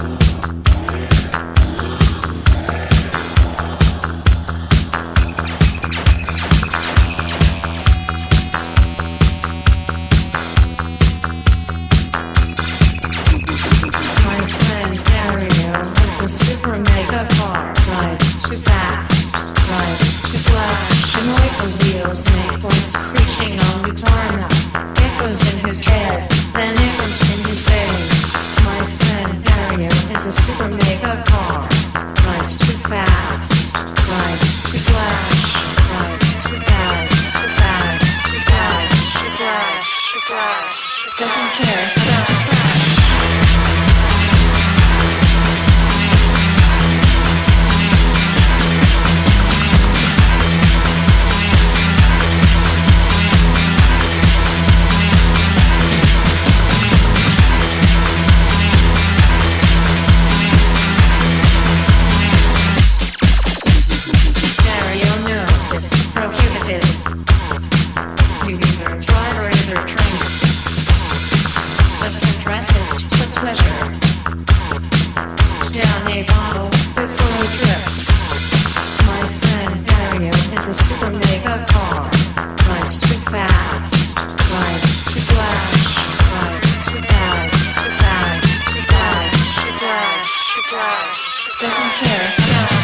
A super mega car drives too fast, drives too flash. The noise the wheels make voice screeching on guitar now. Echoes in his head, then echoes in his face. My friend Dario is a super mega car, drives too fast, drives too flash, drives too fast, too fast, too fast, too flash, too flash. Doesn't care about your crash. A super mega car drives too fast, drives too flash, drives too fast, too fast, too fast, too fast, too fast. Doesn't care about